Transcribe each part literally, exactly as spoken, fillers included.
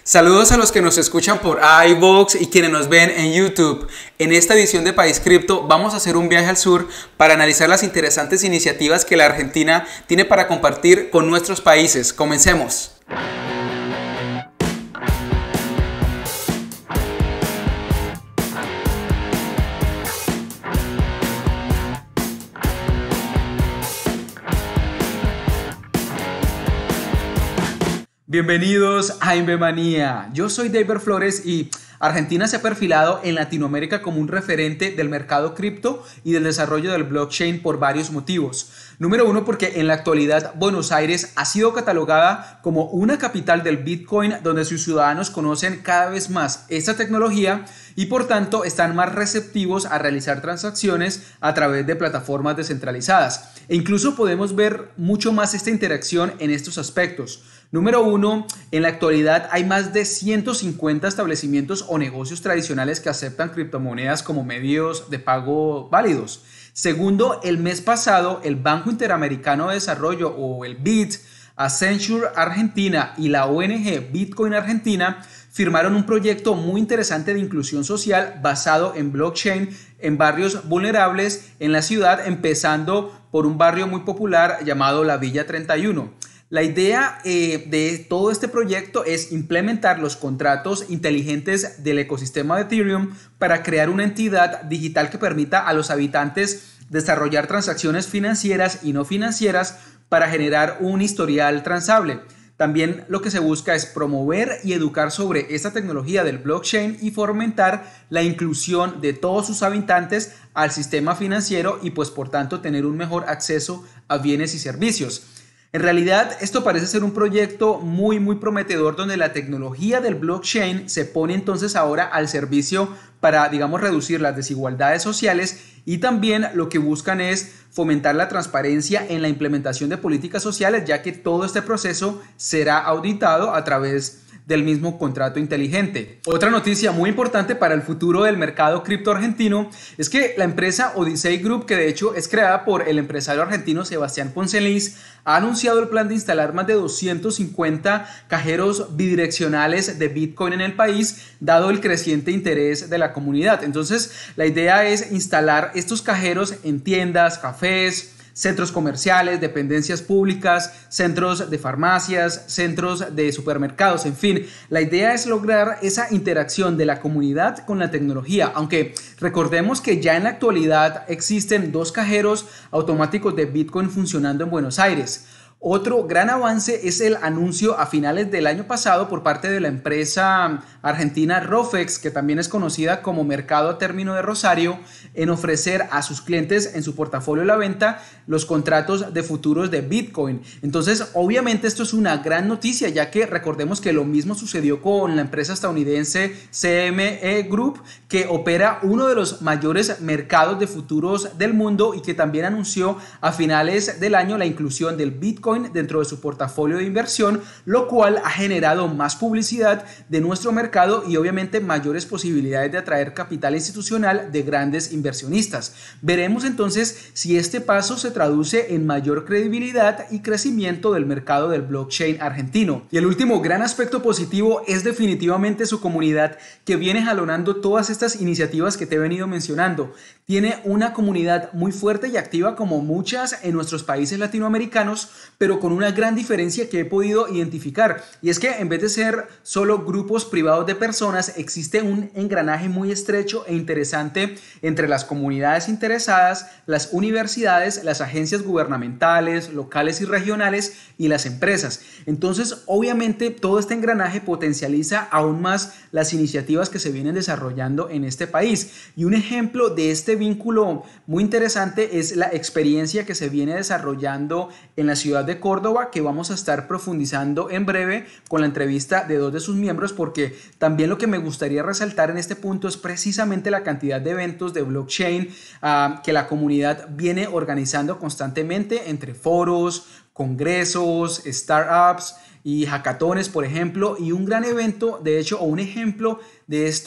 Saludos a los que nos escuchan por iVoox y quienes nos ven en YouTube. En esta edición de País Cripto vamos a hacer un viaje al sur para analizar las interesantes iniciativas que la Argentina tiene para compartir con nuestros países. Comencemos. Bienvenidos a Invemanía. Yo soy David Flores y Argentina se ha perfilado en Latinoamérica como un referente del mercado cripto y del desarrollo del blockchain por varios motivos. Número uno, porque en la actualidad Buenos Aires ha sido catalogada como una capital del Bitcoin, donde sus ciudadanos conocen cada vez más esta tecnología y por tanto están más receptivos a realizar transacciones a través de plataformas descentralizadas. E incluso podemos ver mucho más esta interacción en estos aspectos. Número uno, en la actualidad hay más de ciento cincuenta establecimientos o negocios tradicionales que aceptan criptomonedas como medios de pago válidos. Segundo, el mes pasado el Banco Interamericano de Desarrollo o el B I D, Accenture Argentina y la O N G Bitcoin Argentina firmaron un proyecto muy interesante de inclusión social basado en blockchain en barrios vulnerables en la ciudad, empezando por un barrio muy popular llamado la Villa treinta y uno. La idea eh, de todo este proyecto es implementar los contratos inteligentes del ecosistema de Ethereum para crear una entidad digital que permita a los habitantes desarrollar transacciones financieras y no financieras para generar un historial transable. También lo que se busca es promover y educar sobre esta tecnología del blockchain y fomentar la inclusión de todos sus habitantes al sistema financiero y pues por tanto tener un mejor acceso a bienes y servicios. En realidad, esto parece ser un proyecto muy, muy prometedor donde la tecnología del blockchain se pone entonces ahora al servicio para, digamos, reducir las desigualdades sociales y también lo que buscan es fomentar la transparencia en la implementación de políticas sociales, ya que todo este proceso será auditado a través del mismo contrato inteligente. Otra noticia muy importante para el futuro del mercado cripto argentino es que la empresa Odyssey Group, que de hecho es creada por el empresario argentino Sebastián Poncelis, ha anunciado el plan de instalar más de doscientos cincuenta cajeros bidireccionales de Bitcoin en el país, dado el creciente interés de la comunidad. Entonces, la idea es instalar estos cajeros en tiendas, cafés, centros comerciales, dependencias públicas, centros de farmacias, centros de supermercados, en fin. La idea es lograr esa interacción de la comunidad con la tecnología, aunque recordemos que ya en la actualidad existen dos cajeros automáticos de Bitcoin funcionando en Buenos Aires. Otro gran avance es el anuncio a finales del año pasado por parte de la empresa argentina Rofex, que también es conocida como Mercado a Término de Rosario, en ofrecer a sus clientes en su portafolio la venta los contratos de futuros de Bitcoin. Entonces, obviamente esto es una gran noticia, ya que recordemos que lo mismo sucedió con la empresa estadounidense C M E Group, que opera uno de los mayores mercados de futuros del mundo y que también anunció a finales del año la inclusión del Bitcoin dentro de su portafolio de inversión, lo cual ha generado más publicidad de nuestro mercado y obviamente mayores posibilidades de atraer capital institucional de grandes inversionistas. Veremos entonces si este paso se traduce en mayor credibilidad y crecimiento del mercado del blockchain argentino. Y el último gran aspecto positivo es definitivamente su comunidad, que viene jalonando todas estas iniciativas que te he venido mencionando. Tiene una comunidad muy fuerte y activa como muchas en nuestros países latinoamericanos, pero con una gran diferencia que he podido identificar, y es que en vez de ser solo grupos privados de personas, existe un engranaje muy estrecho e interesante entre las comunidades interesadas, las universidades, las agencias gubernamentales, locales y regionales y las empresas. Entonces, obviamente, todo este engranaje potencializa aún más las iniciativas que se vienen desarrollando en este país. Y un ejemplo de este vínculo muy interesante es la experiencia que se viene desarrollando en la ciudad de Córdoba, que vamos a estar profundizando en breve con la entrevista de dos de sus miembros, porque también lo que me gustaría resaltar en este punto es precisamente la cantidad de eventos de blockchain uh, que la comunidad viene organizando constantemente entre foros, congresos, startups y hackatones, por ejemplo. Y un gran evento, de hecho, o un ejemplo de esto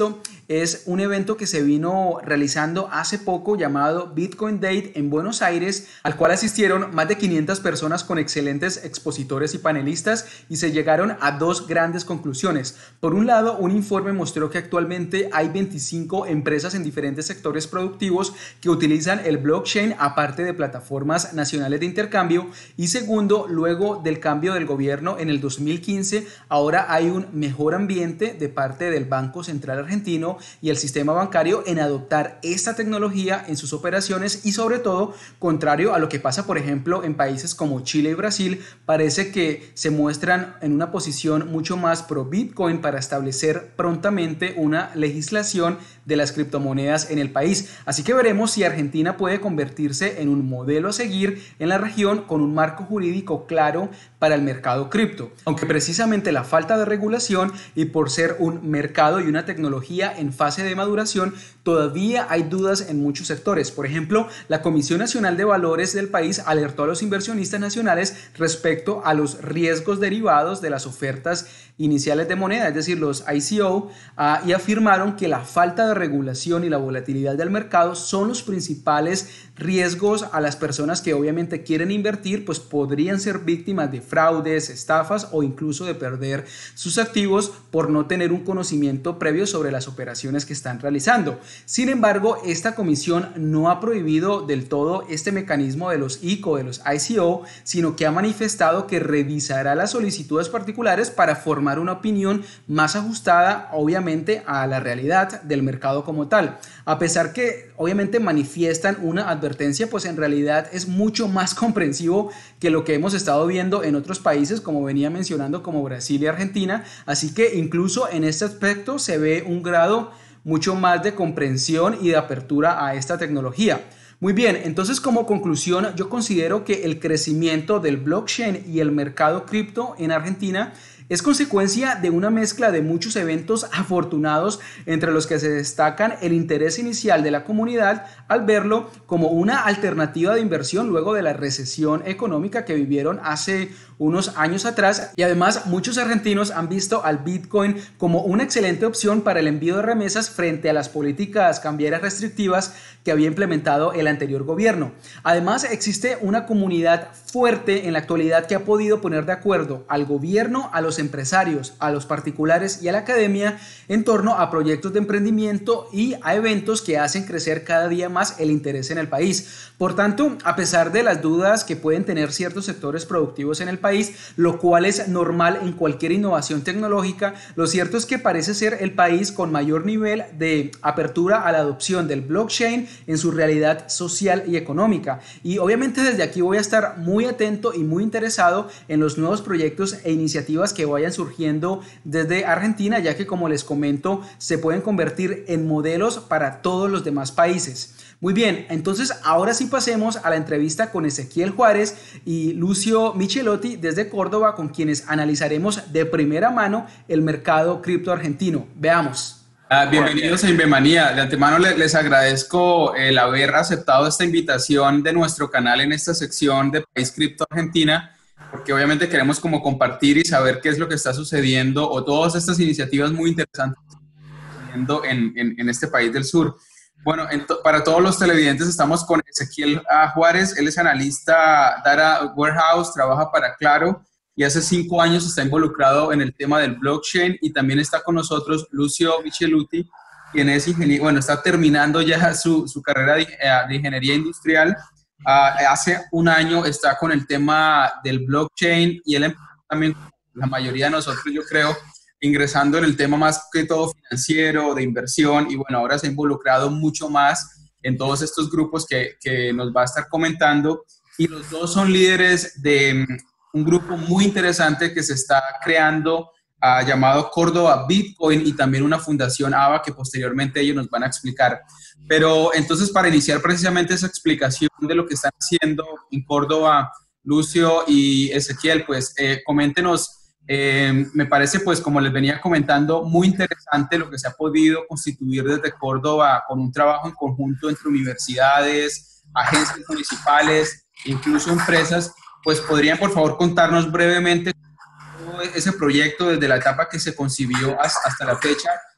es un evento que se vino realizando hace poco llamado Bitcoin Day en Buenos Aires, al cual asistieron más de quinientas personas con excelentes expositores y panelistas y se llegaron a dos grandes conclusiones. Por un lado, un informe mostró que actualmente hay veinticinco empresas en diferentes sectores productivos que utilizan el blockchain aparte de plataformas nacionales de intercambio, y segundo, luego del cambio del gobierno en el dos mil quince, ahora hay un mejor ambiente de parte del Banco Central Argentino y el sistema bancario en adoptar esta tecnología en sus operaciones, y sobre todo, contrario a lo que pasa por ejemplo en países como Chile y Brasil, parece que se muestran en una posición mucho más pro Bitcoin para establecer prontamente una legislación de las criptomonedas en el país. Así que veremos si Argentina puede convertirse en un modelo a seguir en la región con un marco jurídico claro para el mercado cripto, aunque precisamente la falta de regulación y por ser un mercado y una tecnología en fase de maduración, todavía hay dudas en muchos sectores. Por ejemplo, la Comisión Nacional de Valores del país alertó a los inversionistas nacionales respecto a los riesgos derivados de las ofertas iniciales de moneda, es decir, los I C O, uh, y afirmaron que la falta de regulación y la volatilidad del mercado son los principales riesgos a las personas que obviamente quieren invertir, pues podrían ser víctimas de fraudes, estafas o incluso de perder sus activos por no tener un conocimiento previo sobre las operaciones que están realizando. Sin embargo, esta comisión no ha prohibido del todo este mecanismo de los I C O, de los I C O, sino que ha manifestado que revisará las solicitudes particulares para formar una opinión más ajustada, obviamente, a la realidad del mercado como tal. A pesar que obviamente manifiestan una advertencia, pues en realidad es mucho más comprensivo que lo que hemos estado viendo en otros países, como venía mencionando, como Brasil y Argentina. Así que incluso en este aspecto se ve un grado mucho más de comprensión y de apertura a esta tecnología. Muy bien, entonces como conclusión yo considero que el crecimiento del blockchain y el mercado cripto en Argentina es consecuencia de una mezcla de muchos eventos afortunados, entre los que se destacan el interés inicial de la comunidad al verlo como una alternativa de inversión luego de la recesión económica que vivieron hace unos años atrás, y además muchos argentinos han visto al Bitcoin como una excelente opción para el envío de remesas frente a las políticas cambiarias restrictivas que había implementado el anterior gobierno. Además, existe una comunidad fuerte en la actualidad que ha podido poner de acuerdo al gobierno, a los empresarios, a los particulares y a la academia en torno a proyectos de emprendimiento y a eventos que hacen crecer cada día más el interés en el país. Por tanto, a pesar de las dudas que pueden tener ciertos sectores productivos en el país, lo cual es normal en cualquier innovación tecnológica, lo cierto es que parece ser el país con mayor nivel de apertura a la adopción del blockchain en su realidad social y económica. Y obviamente desde aquí voy a estar muy atento y muy interesado en los nuevos proyectos e iniciativas que vayan surgiendo desde Argentina, ya que, como les comento, se pueden convertir en modelos para todos los demás países. Muy bien, entonces ahora sí pasemos a la entrevista con Ezequiel Juárez y Lucio Michelotti desde Córdoba, con quienes analizaremos de primera mano el mercado cripto argentino. Veamos. Ah, bienvenidos a Invemanía. De antemano les, les agradezco el haber aceptado esta invitación de nuestro canal en esta sección de País Cripto Argentina, porque obviamente queremos como compartir y saber qué es lo que está sucediendo, o todas estas iniciativas muy interesantes que están sucediendo en, en, en este país del sur. Bueno, to, para todos los televidentes estamos con Ezequiel uh, Juárez. Él es analista Data Warehouse, trabaja para Claro y hace cinco años está involucrado en el tema del blockchain, y también está con nosotros Lucio Micheluti, quien es ingeniero, bueno, está terminando ya su, su carrera de, de ingeniería industrial. Uh, hace un año está con el tema del blockchain, y él también, la mayoría de nosotros yo creo, ingresando en el tema más que todo financiero, de inversión, y bueno, ahora se ha involucrado mucho más en todos estos grupos que, que nos va a estar comentando, y los dos son líderes de un grupo muy interesante que se está creando uh, llamado Córdoba Bitcoin, y también una fundación A B A que posteriormente ellos nos van a explicar. Pero entonces, para iniciar precisamente esa explicación de lo que están haciendo en Córdoba, Lucio y Ezequiel, pues eh, coméntenos. Eh, me parece, pues, como les venía comentando, muy interesante lo que se ha podido constituir desde Córdoba con un trabajo en conjunto entre universidades, agencias municipales, incluso empresas. Pues, ¿podrían, por favor, contarnos brevemente todo ese proyecto desde la etapa que se concibió hasta la fecha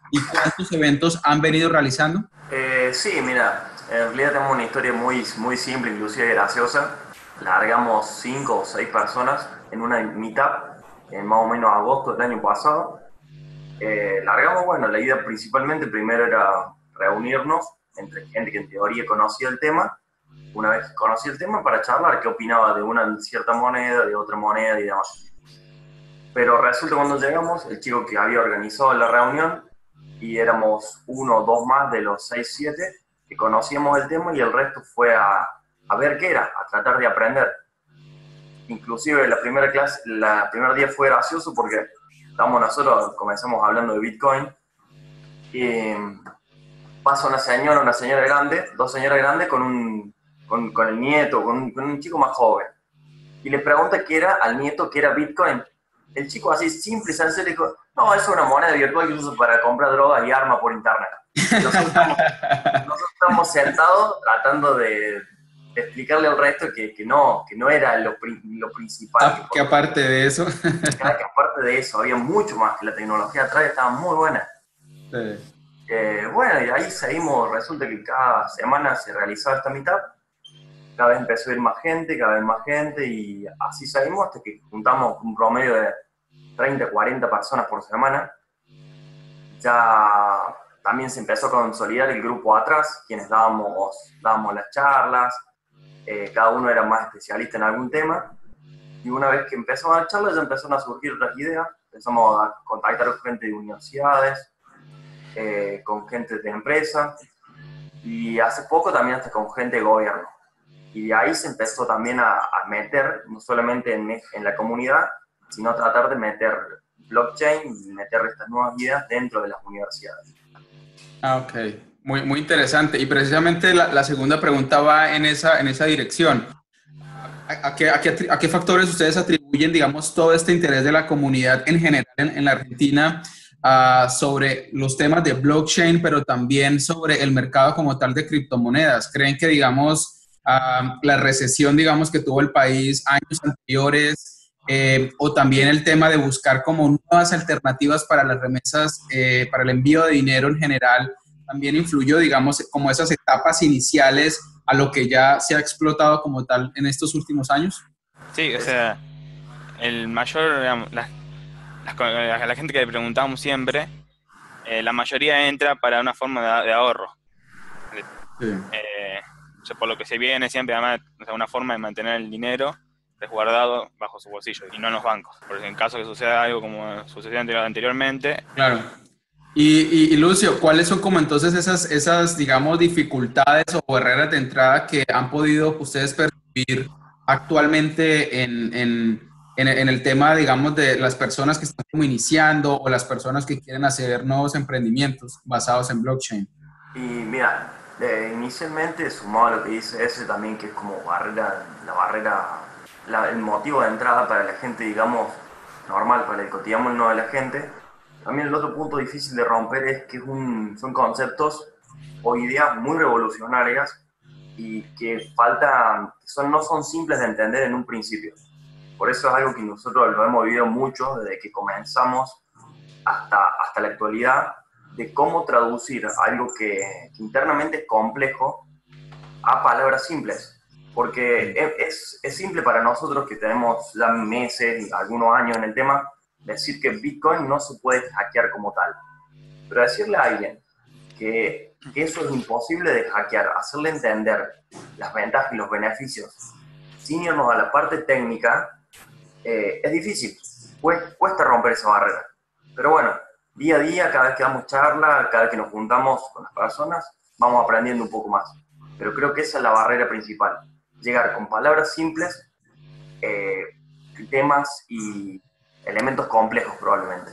y cuántos eventos han venido realizando? Eh, sí, mira, en realidad tenemos una historia muy, muy simple, inclusive graciosa. Largamos cinco o seis personas en una meetup en más o menos agosto del año pasado. Eh, largamos, bueno, la idea principalmente primero era reunirnos entre gente que en teoría conocía el tema, una vez que conocía el tema, para charlar qué opinaba de una cierta moneda, de otra moneda y demás. Pero resulta cuando llegamos, el chico que había organizado la reunión, y éramos uno o dos más de los seis, siete, que conocíamos el tema y el resto fue a, a ver qué era, a tratar de aprender. Inclusive la primera clase, la primer día fue gracioso porque estábamos nosotros, comenzamos hablando de Bitcoin, y pasa una señora, una señora grande, dos señoras grandes con, un, con, con el nieto, con un, con un chico más joven, y le pregunta qué era al nieto, qué era Bitcoin. El chico así simple y sencillo le dijo, no, es una moneda virtual que uso para comprar drogas y armas por internet. Nosotros estamos, nosotros estamos sentados tratando de, de explicarle al resto que, que, no, que no era lo, lo principal. Ah, que aparte de eso. Que aparte de eso, había mucho más, que la tecnología atrás estaba muy buena. Sí. Eh, bueno, y ahí seguimos, resulta que cada semana se realizaba esta meetup, cada vez empezó a ir más gente, cada vez más gente, y así seguimos hasta que juntamos un promedio de treinta, cuarenta personas por semana. Ya también se empezó a consolidar el grupo atrás, quienes dábamos, dábamos las charlas, eh, cada uno era más especialista en algún tema, y una vez que empezamos las charlas ya empezaron a surgir otras ideas, empezamos a contactar con gente de universidades, eh, con gente de empresas, y hace poco también hasta con gente de gobierno. Y de ahí se empezó también a, a meter, no solamente en, en la comunidad, sino a tratar de meter blockchain y meter estas nuevas ideas dentro de las universidades. Ah, ok. Muy, muy interesante. Y precisamente la, la segunda pregunta va en esa, en esa dirección. ¿A, a, qué, a, qué, ¿A qué factores ustedes atribuyen, digamos, todo este interés de la comunidad en general en, en la Argentina uh, sobre los temas de blockchain, pero también sobre el mercado como tal de criptomonedas? ¿Creen que, digamos, Uh, la recesión, digamos, que tuvo el país años anteriores, eh, o también el tema de buscar como nuevas alternativas para las remesas, eh, para el envío de dinero en general, también influyó, digamos, como esas etapas iniciales a lo que ya se ha explotado como tal en estos últimos años? Sí, o sea, el mayor, digamos, la, la, a la gente que le preguntamos siempre, eh, la mayoría entra para una forma de, de ahorro. Sí. Eh, por lo que se viene siempre, además, una forma de mantener el dinero resguardado bajo su bolsillo y no en los bancos. Porque en caso que suceda algo como sucedió anteriormente. Claro. Y, y, y Lucio, ¿cuáles son como entonces esas, esas, digamos, dificultades o barreras de entrada que han podido ustedes percibir actualmente en, en, en, en el tema, digamos, de las personas que están como iniciando o las personas que quieren hacer nuevos emprendimientos basados en blockchain? Y mira, Eh, inicialmente, sumado a lo que dice ese también, que es como barrera, la barrera, la, el motivo de entrada para la gente, digamos, normal, para el cotidiano de la gente, también el otro punto difícil de romper es que es un, son conceptos o ideas muy revolucionarias y que falta, son, no son simples de entender en un principio. Por eso es algo que nosotros lo hemos vivido mucho desde que comenzamos hasta, hasta la actualidad, de cómo traducir algo que, que internamente es complejo a palabras simples. Porque es, es simple para nosotros que tenemos ya meses, algunos años en el tema, decir que Bitcoin no se puede hackear como tal. Pero decirle a alguien que, que eso es imposible de hackear, hacerle entender las ventajas y los beneficios, sin irnos a la parte técnica, eh, es difícil. Cuesta romper esa barrera. Pero bueno, día a día, cada vez que damos charla, cada vez que nos juntamos con las personas, vamos aprendiendo un poco más. Pero creo que esa es la barrera principal. Llegar con palabras simples, eh, temas y elementos complejos probablemente.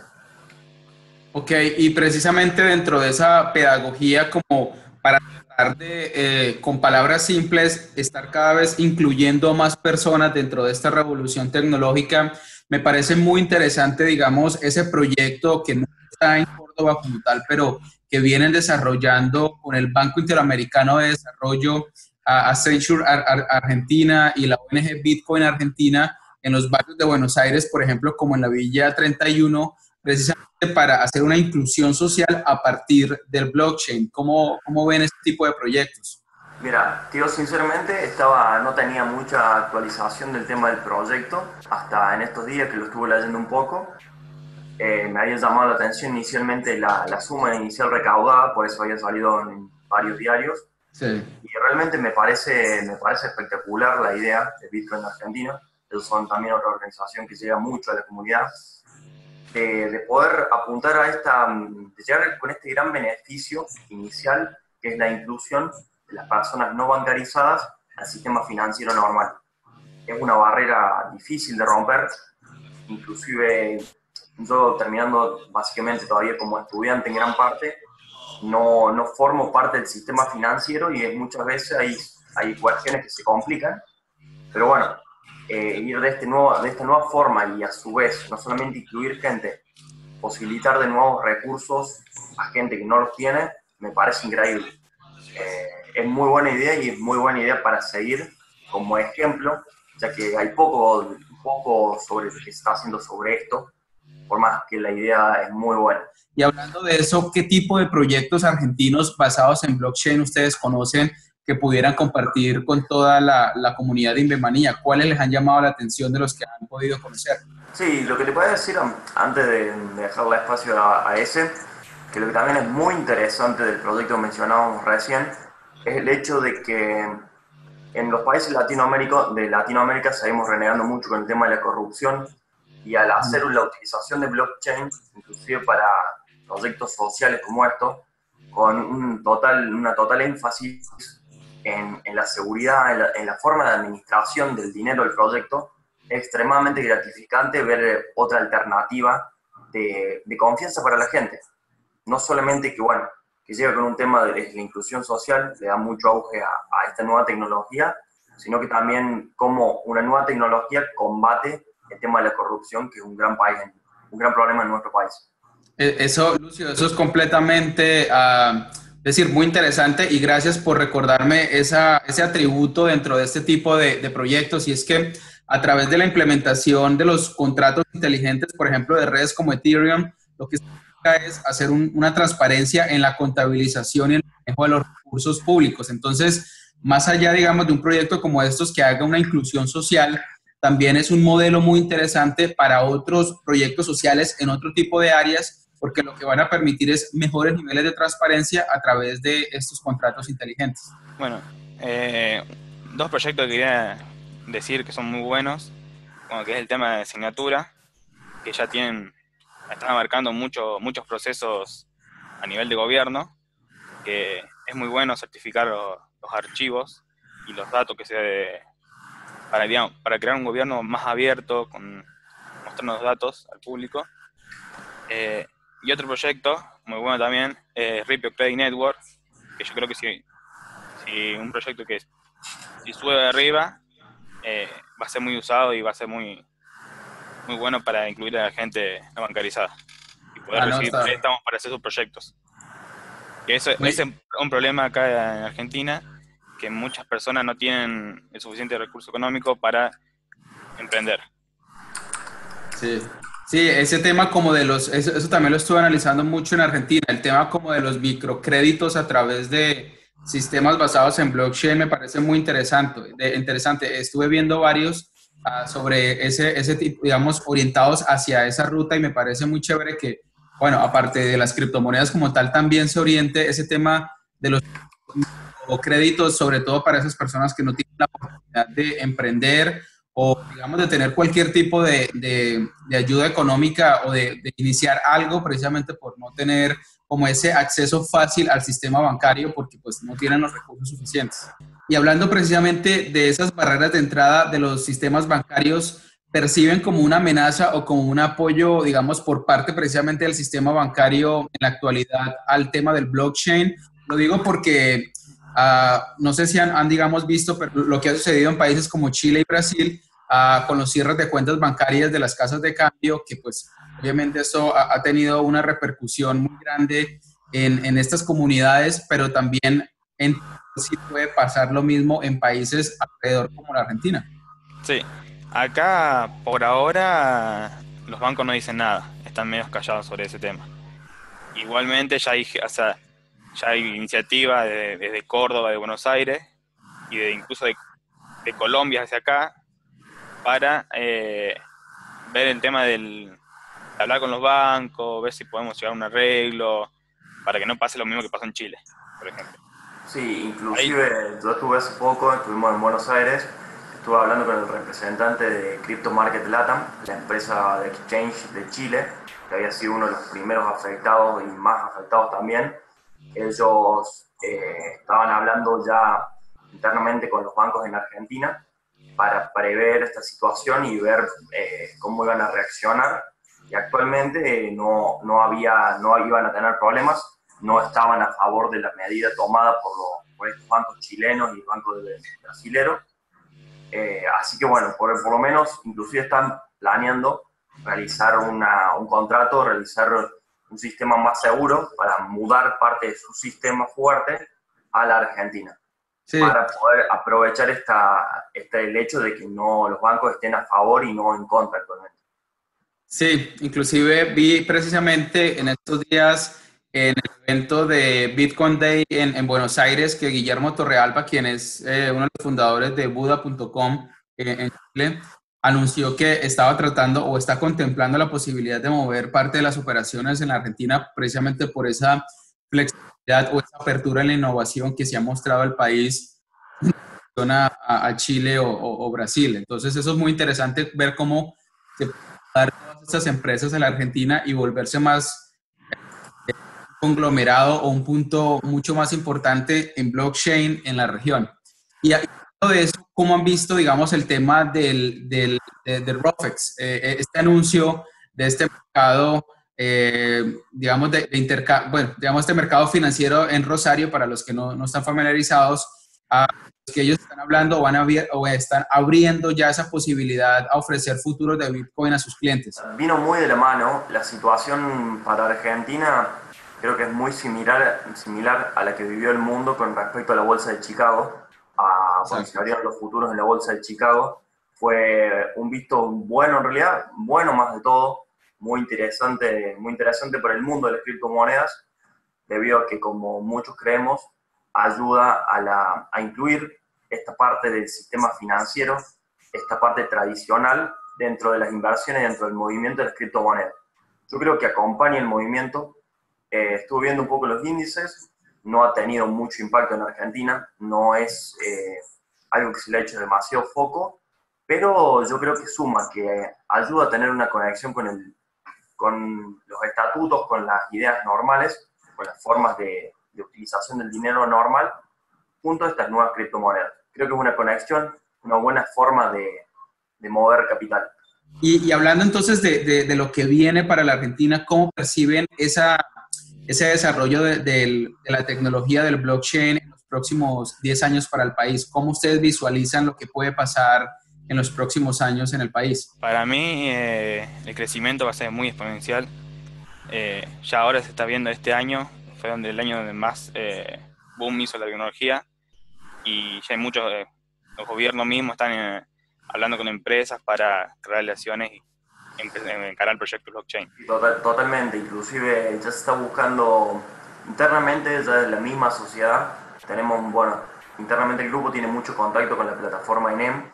Ok, y precisamente dentro de esa pedagogía, como para tratar de, eh, con palabras simples, estar cada vez incluyendo más personas dentro de esta revolución tecnológica, me parece muy interesante, digamos, ese proyecto que no está en Córdoba como tal, pero que vienen desarrollando con el Banco Interamericano de Desarrollo, a Accenture Ar Ar Argentina y la O N G Bitcoin Argentina, en los barrios de Buenos Aires, por ejemplo, como en la Villa treinta y uno, precisamente para hacer una inclusión social a partir del blockchain. ¿Cómo, cómo ven este tipo de proyectos? Mira, tío, sinceramente estaba, no tenía mucha actualización del tema del proyecto hasta en estos días que lo estuve leyendo un poco. Eh, me había llamado la atención inicialmente la, la suma inicial recaudada, por eso había salido en varios diarios. Sí. Y realmente me parece, me parece espectacular la idea de Bitcoin Argentina. Ellos son también otra organización que llega mucho a la comunidad. De, de poder apuntar a esta, de llegar con este gran beneficio inicial, que es la inclusión de las personas no bancarizadas al sistema financiero normal. Es una barrera difícil de romper, inclusive yo terminando básicamente todavía como estudiante en gran parte, no, no formo parte del sistema financiero y muchas veces hay, hay cuestiones que se complican, pero bueno, eh, ir de, este nuevo, de esta nueva forma y a su vez no solamente incluir gente, posibilitar de nuevos recursos a gente que no los tiene, me parece increíble. Eh, es muy buena idea y es muy buena idea para seguir como ejemplo, ya que hay poco, poco sobre lo que se está haciendo sobre esto, por más que la idea es muy buena. Y hablando de eso, ¿qué tipo de proyectos argentinos basados en blockchain ustedes conocen que pudieran compartir con toda la, la comunidad de Invemanía? ¿Cuáles les han llamado la atención de los que han podido conocer? Sí, lo que te puedo decir antes de dejarle espacio a, a ese, que lo que también es muy interesante del proyecto que mencionábamos recién, es el hecho de que en los países Latinoamérica, de Latinoamérica seguimos renegando mucho con el tema de la corrupción, y al hacer la utilización de blockchain, inclusive para proyectos sociales como estos, con un total, una total énfasis en, en la seguridad, en la, en la forma de administración del dinero del proyecto, es extremadamente gratificante ver otra alternativa de, de confianza para la gente. No solamente que, bueno, que llega con un tema de la inclusión social, le da mucho auge a, a esta nueva tecnología, sino que también como una nueva tecnología combate el tema de la corrupción, que es un gran país, un gran problema en nuestro país. Eso, Lucio, eso es completamente, uh, es decir, muy interesante, y gracias por recordarme esa, ese atributo dentro de este tipo de, de proyectos, y es que a través de la implementación de los contratos inteligentes, por ejemplo, de redes como Ethereum, lo que se busca es hacer un, una transparencia en la contabilización y el manejo de los recursos públicos. Entonces, más allá, digamos, de un proyecto como estos que haga una inclusión social, también es un modelo muy interesante para otros proyectos sociales en otro tipo de áreas, porque lo que van a permitir es mejores niveles de transparencia a través de estos contratos inteligentes. Bueno, eh, dos proyectos que quería decir que son muy buenos, como que es el tema de asignatura, que ya tienen, están abarcando mucho, muchos procesos a nivel de gobierno, que es muy bueno certificar los, los archivos y los datos que se de, para, digamos, para crear un gobierno más abierto, con mostrarnos datos al público. Eh, y otro proyecto, muy bueno también, es eh, Ripio Credit Network, que yo creo que si, si un proyecto que si sube de arriba, eh, va a ser muy usado y va a ser muy, muy bueno para incluir a la gente no bancarizada y poder ah, no, recibir está... préstamos para hacer sus proyectos. Que eso, ese es un problema acá en Argentina, que muchas personas no tienen el suficiente recurso económico para emprender. Sí, sí, ese tema como de los, eso, eso también lo estuve analizando mucho en Argentina, el tema como de los microcréditos a través de sistemas basados en blockchain me parece muy interesante. De, interesante. Estuve viendo varios uh, sobre ese, ese tipo, digamos, orientados hacia esa ruta, y me parece muy chévere que, bueno, aparte de las criptomonedas como tal, también se oriente ese tema de los créditos, sobre todo para esas personas que no tienen la oportunidad de emprender o, digamos, de tener cualquier tipo de, de, de ayuda económica o de, de iniciar algo, precisamente por no tener como ese acceso fácil al sistema bancario, porque pues no tienen los recursos suficientes. Y hablando precisamente de esas barreras de entrada de los sistemas bancarios, ¿perciben como una amenaza o como un apoyo, digamos, por parte precisamente del sistema bancario en la actualidad al tema del blockchain? Lo digo porque uh, no sé si han, han, digamos, visto pero lo que ha sucedido en países como Chile y Brasil uh, con los cierres de cuentas bancarias de las casas de cambio, que pues obviamente eso ha, ha tenido una repercusión muy grande en, en estas comunidades, pero también en, sí puede pasar lo mismo en países alrededor como la Argentina. Sí. Acá, por ahora, los bancos no dicen nada. están menos callados sobre ese tema. Igualmente ya hay, o sea, ya hay iniciativas desde de, de Córdoba, de Buenos Aires, y de incluso de, de Colombia hacia acá, para eh, ver el tema del de hablar con los bancos, ver si podemos llegar a un arreglo, para que no pase lo mismo que pasó en Chile, por ejemplo. Sí, inclusive Ahí. yo estuve hace poco, estuvimos en Buenos Aires, estuve hablando con el representante de Crypto Market Latam, la empresa de exchange de Chile, que había sido uno de los primeros afectados y más afectados también. Ellos eh, estaban hablando ya internamente con los bancos en Argentina para prever esta situación y ver eh, cómo iban a reaccionar. Y actualmente eh, no, no, había, no iban a tener problemas, no estaban a favor de la medida tomada por, los, por estos bancos chilenos y bancos brasileños. Eh, así que bueno, por, por lo menos inclusive están planeando realizar una, un contrato, realizar un sistema más seguro para mudar parte de su sistema fuerte a la Argentina. Sí. Para poder aprovechar esta, este, el hecho de que no, los bancos estén a favor y no en contra actualmente. Sí, inclusive vi precisamente en estos días en el evento de Bitcoin Day en, en Buenos Aires que Guillermo Torrealba, quien es eh, uno de los fundadores de Buda punto com eh, en Chile, anunció que estaba tratando o está contemplando la posibilidad de mover parte de las operaciones en la Argentina precisamente por esa flexibilidad o esa apertura en la innovación que se ha mostrado al país en relación a, a Chile o, o, o Brasil. Entonces eso es muy interesante ver cómo se pueden dar todas estas empresas a la Argentina y volverse más conglomerado o un punto mucho más importante en blockchain en la región. Y hablando de eso, ¿cómo han visto, digamos, el tema del, del, de, de ROFEX? Eh, este anuncio de este mercado, eh, digamos, de, de intercambio, bueno, digamos, este mercado financiero en Rosario, para los que no, no están familiarizados, a los que ellos están hablando o, van a, o están abriendo ya esa posibilidad a ofrecer futuros de Bitcoin a sus clientes. Vino muy de la mano la situación para Argentina. Creo que es muy similar, similar a la que vivió el mundo con respecto a la Bolsa de Chicago, a cuando se abrieron los futuros en la Bolsa de Chicago. Fue un visto bueno en realidad, bueno más de todo, muy interesante, muy interesante para el mundo de las criptomonedas, debido a que, como muchos creemos, ayuda a, la, a incluir esta parte del sistema financiero, esta parte tradicional dentro de las inversiones, dentro del movimiento de las criptomonedas. Yo creo que acompaña el movimiento. Eh, estuve viendo un poco los índices, no ha tenido mucho impacto en Argentina, no es eh, algo que se le ha hecho demasiado foco, pero yo creo que suma, que ayuda a tener una conexión con, el, con los estatutos, con las ideas normales, con las formas de, de utilización del dinero normal, junto a estas nuevas criptomonedas. Creo que es una conexión, una buena forma de, de mover capital. Y, y hablando entonces de, de, de lo que viene para la Argentina, ¿cómo perciben esa... ese desarrollo de, de, de la tecnología del blockchain en los próximos diez años para el país? ¿Cómo ustedes visualizan lo que puede pasar en los próximos años en el país? Para mí eh, el crecimiento va a ser muy exponencial. Eh, ya ahora se está viendo este año, fue donde el año donde más eh, boom hizo la tecnología, y ya hay muchos, eh, los gobiernos mismos están eh, hablando con empresas para crear relaciones y encarar el proyecto blockchain. Total, totalmente, inclusive ya se está buscando internamente, ya en la misma sociedad, tenemos, bueno, internamente el grupo tiene mucho contacto con la plataforma N E M,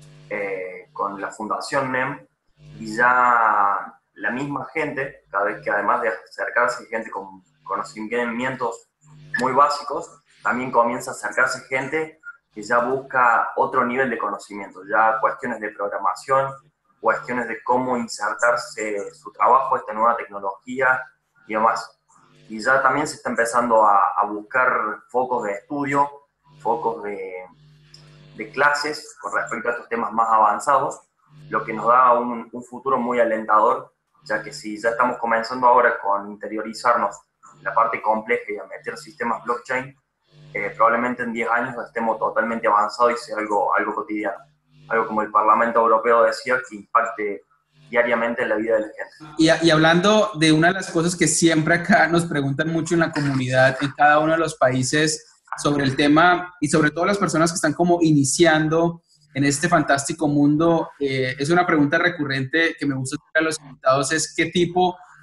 eh, con la fundación N E M, y ya la misma gente, cada vez que además de acercarse gente con conocimientos muy básicos, también comienza a acercarse gente que ya busca otro nivel de conocimiento, ya cuestiones de programación, cuestiones de cómo insertarse su trabajo, esta nueva tecnología y demás. Y ya también se está empezando a, a buscar focos de estudio, focos de, de clases con respecto a estos temas más avanzados, lo que nos da un, un futuro muy alentador, ya que si ya estamos comenzando ahora con interiorizarnos en la parte compleja y a meter sistemas blockchain, eh, probablemente en diez años estemos totalmente avanzados y sea algo, algo cotidiano. Algo como el Parlamento Europeo decía, que impacte diariamente en la vida de la gente. Y, y hablando de una de las cosas que siempre acá nos preguntan mucho en la comunidad, en cada uno de los países, sobre el tema, y sobre todo las personas que están como iniciando en este fantástico mundo, eh, es una pregunta recurrente que me gusta hacer a los invitados, es qué tipo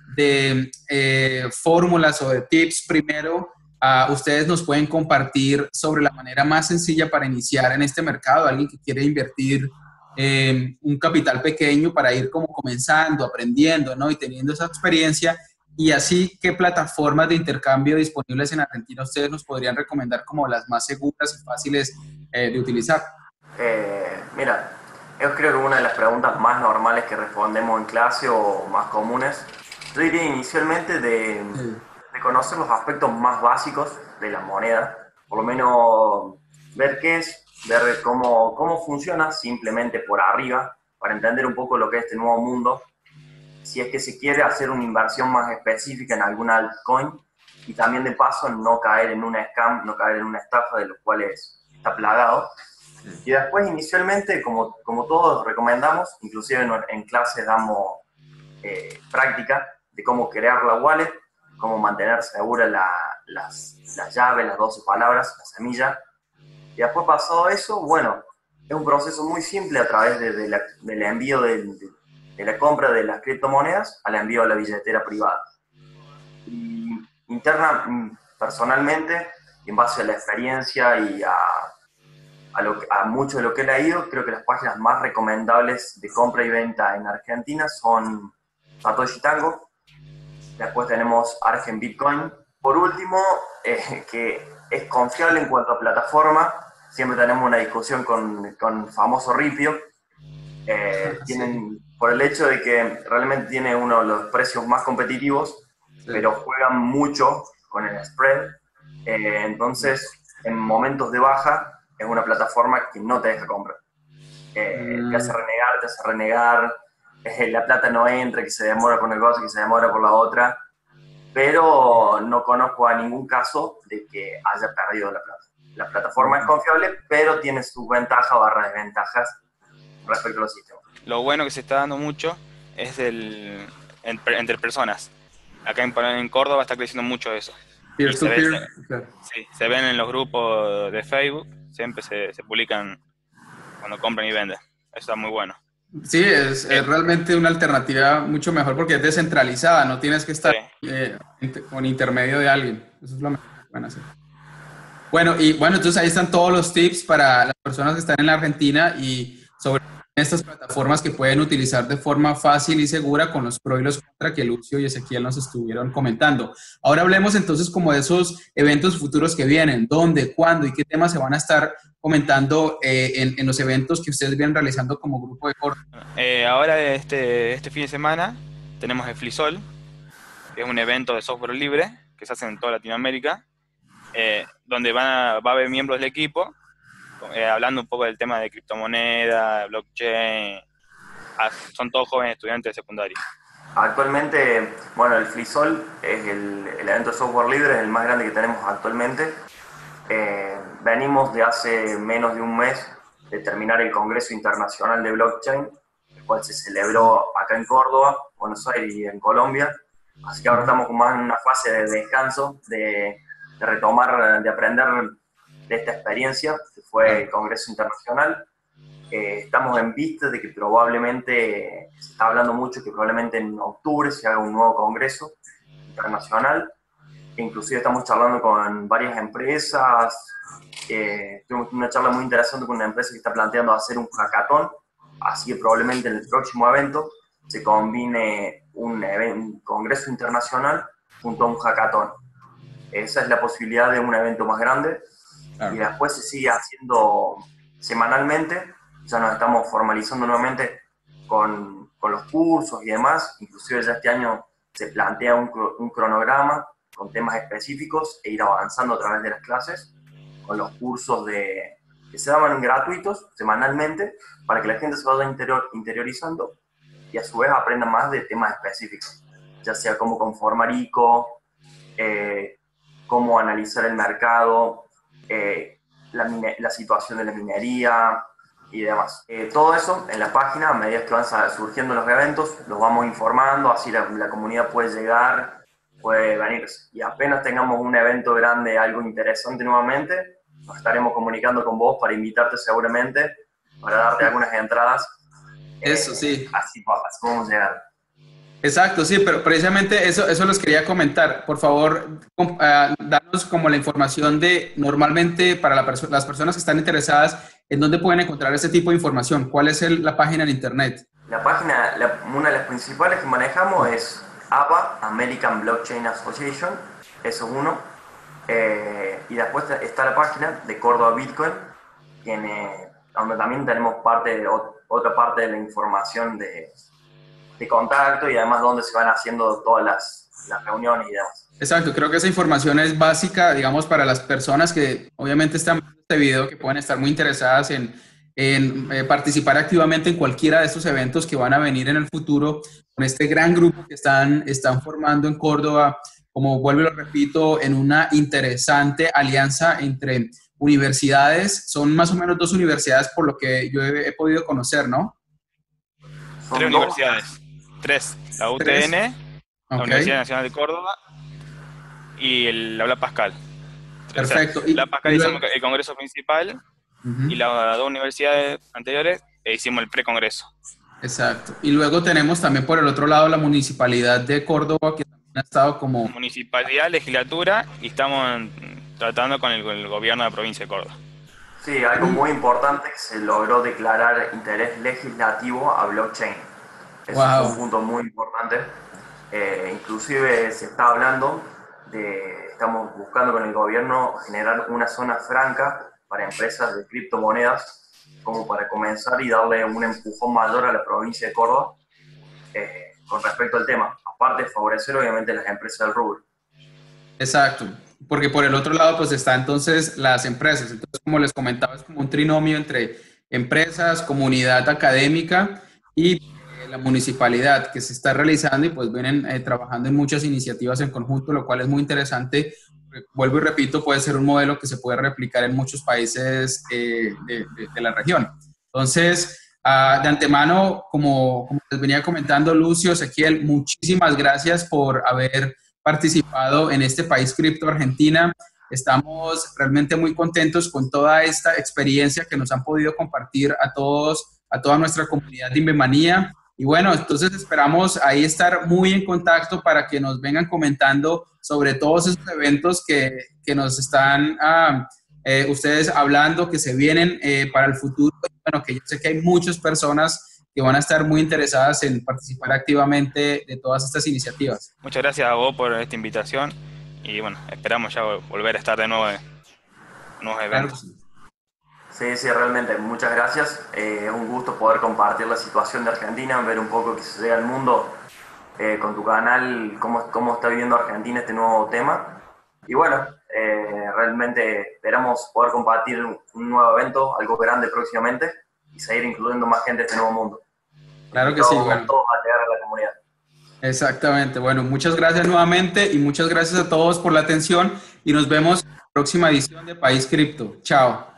de eh, fórmulas o de tips primero uh, ustedes nos pueden compartir sobre la manera más sencilla para iniciar en este mercado? Alguien que quiere invertir eh, un capital pequeño para ir como comenzando, aprendiendo, ¿no? Y teniendo esa experiencia. Y así, ¿qué plataformas de intercambio disponibles en Argentina ustedes nos podrían recomendar como las más seguras y fáciles eh, de utilizar? Eh, mira, yo creo que una de las preguntas más normales que respondemos en clase o más comunes, yo diría inicialmente de, sí. de conocer los aspectos más básicos de la moneda, por lo menos ver qué es, ver cómo, cómo funciona simplemente por arriba, para entender un poco lo que es este nuevo mundo, si es que se quiere hacer una inversión más específica en alguna altcoin, y también de paso no caer en una scam, no caer en una estafa de los cuales está plagado. Y después inicialmente, como, como todos recomendamos, inclusive en, en clases damos eh, práctica de cómo crear la wallet, cómo mantener segura la, las, las llaves, las doce palabras, la semilla. Y después pasado eso, bueno, es un proceso muy simple a través de, de la, del envío de, de, de la compra de las criptomonedas al envío a la billetera privada. Y interna, personalmente, en base a la experiencia y a, a, lo, a mucho de lo que he leído, creo que las páginas más recomendables de compra y venta en Argentina son Satoshi Tango, después tenemos Argent Bitcoin. Por último, eh, que es confiable en cuanto a plataforma, siempre tenemos una discusión con, con famoso Ripio, eh, tienen, por el hecho de que realmente tiene uno de los precios más competitivos, sí. pero juegan mucho con el spread, eh, entonces en momentos de baja es una plataforma que no te deja comprar. Eh, mm. Te hace renegar, te hace renegar, eh, la plata no entra, que se demora por una cosa, que se demora por la otra, pero no conozco a ningún caso de que haya perdido la plata. La plataforma mm. es confiable, pero tiene sus ventajas barra desventajas respecto a los sistemas. Lo bueno que se está dando mucho es el, entre personas. Acá en, en Córdoba está creciendo mucho eso. Peer to se peer. Ve, se, sí, se ven en los grupos de Facebook, siempre se, se publican cuando compran y venden. Eso está muy bueno. Sí, es, es realmente una alternativa mucho mejor porque es descentralizada, no tienes que estar sí. eh, con intermedio de alguien. Eso es lo mejor que pueden hacer. Bueno, y bueno, entonces ahí están todos los tips para las personas que están en la Argentina y sobre estas plataformas que pueden utilizar de forma fácil y segura con los pros y los contras que Lucio y Ezequiel nos estuvieron comentando. Ahora hablemos entonces como de esos eventos futuros que vienen, dónde, cuándo y qué temas se van a estar comentando eh, en, en los eventos que ustedes vienen realizando como grupo de Córdoba. Eh, ahora este, este fin de semana tenemos el FliSol, que es un evento de software libre que se hace en toda Latinoamérica, eh, donde van a, va a haber miembros del equipo Eh, hablando un poco del tema de criptomoneda, blockchain. Ah, son todos jóvenes estudiantes de secundaria. Actualmente, bueno, el FliSol es el, el evento de software libre, es el más grande que tenemos actualmente. Eh, venimos de hace menos de un mes de terminar el Congreso Internacional de Blockchain, el cual se celebró acá en Córdoba, Buenos Aires y en Colombia. Así que ahora estamos más en una fase de descanso, de, de retomar, de aprender de esta experiencia, que fue el Congreso Internacional. Eh, estamos en vista de que probablemente, se está hablando mucho que probablemente en octubre se haga un nuevo Congreso Internacional, e inclusive estamos charlando con varias empresas. Eh, tuvimos una charla muy interesante con una empresa que está planteando hacer un hackathon, así que probablemente en el próximo evento se combine un, evento, un Congreso Internacional junto a un hackathon. Esa es la posibilidad de un evento más grande. Claro. Y después se sigue haciendo semanalmente, ya nos estamos formalizando nuevamente con, con los cursos y demás, inclusive ya este año se plantea un, un cronograma con temas específicos e ir avanzando a través de las clases, con los cursos de, que se daban gratuitos semanalmente, para que la gente se vaya interior, interiorizando y a su vez aprenda más de temas específicos, ya sea cómo conformar I C O, eh, cómo analizar el mercado, Eh, la, la situación de la minería y demás. Eh, todo eso en la página, a medida que van surgiendo los eventos, los vamos informando, así la, la comunidad puede llegar, puede venir. Y apenas tengamos un evento grande, algo interesante nuevamente, nos estaremos comunicando con vos para invitarte seguramente, para darte algunas entradas. Eso, eh, sí. Así, así podemos llegar. Exacto, sí, pero precisamente eso, eso les quería comentar. Por favor, com- uh, danos como la información de, normalmente para la perso- las personas que están interesadas, ¿en dónde pueden encontrar ese tipo de información? ¿Cuál es el- la página en internet? La página, la- una de las principales que manejamos es A B A, American Blockchain Association, eso es uno. Eh, y después está la página de Córdoba Bitcoin, tiene, donde también tenemos parte de, otra parte de la información de, de contacto y además donde se van haciendo todas las, las reuniones y demás. Exacto, creo que esa información es básica, digamos, para las personas que obviamente están viendo este video, que pueden estar muy interesadas en, en eh, participar activamente en cualquiera de estos eventos que van a venir en el futuro, con este gran grupo que están, están formando en Córdoba, como vuelvo y lo repito, en una interesante alianza entre universidades. Son más o menos dos universidades por lo que yo he, he podido conocer, ¿no? Son Tres dos. universidades. Tres. La U T N, Tres. la Ok. Universidad Nacional de Córdoba y el Aula Pascal. Perfecto. O sea, Y- la Pascal y hicimos luego- el congreso principal Ujú. y las dos universidades anteriores e hicimos el precongreso. Exacto. Y luego tenemos también por el otro lado la Municipalidad de Córdoba, que también ha estado como... Municipalidad, legislatura y estamos en- tratando con el, con el gobierno de la provincia de Córdoba. Sí, algo muy importante que se logró declarar interés legislativo a blockchain. Eso Wow. es un punto muy importante. Eh, inclusive se está hablando de, estamos buscando con el gobierno generar una zona franca para empresas de criptomonedas, como para comenzar y darle un empujón mayor a la provincia de Córdoba eh, con respecto al tema. Aparte de favorecer obviamente las empresas del rubro. Exacto. Porque por el otro lado, pues está entonces las empresas. Entonces, como les comentaba, es como un trinomio entre empresas, comunidad académica y eh, la municipalidad que se está realizando y pues vienen eh, trabajando en muchas iniciativas en conjunto, lo cual es muy interesante. Vuelvo y repito, puede ser un modelo que se puede replicar en muchos países eh, de, de, de la región. Entonces, uh, de antemano, como, como les venía comentando Lucio, Ezequiel, muchísimas gracias por haber participado en este País Cripto Argentina. Estamos realmente muy contentos con toda esta experiencia que nos han podido compartir a todos, a toda nuestra comunidad de Invemanía. Y bueno, entonces esperamos ahí estar muy en contacto para que nos vengan comentando sobre todos esos eventos que, que nos están ah, eh, ustedes hablando, que se vienen eh, para el futuro. Bueno, que yo sé que hay muchas personas que van a estar muy interesadas en participar activamente de todas estas iniciativas. Muchas gracias a vos por esta invitación y bueno, esperamos ya volver a estar de nuevo en nuevos eventos. Claro. Sí, sí, realmente, muchas gracias. Eh, es un gusto poder compartir la situación de Argentina, ver un poco que se llega al mundo eh, con tu canal, cómo, cómo está viviendo Argentina este nuevo tema. Y bueno, eh, realmente esperamos poder compartir un nuevo evento, algo grande próximamente, y seguir incluyendo más gente a este nuevo mundo. Claro que todos, sí, bueno. Todos a llegar a la comunidad. Exactamente. Bueno, muchas gracias nuevamente y muchas gracias a todos por la atención y nos vemos en la próxima edición de País Cripto. Chao.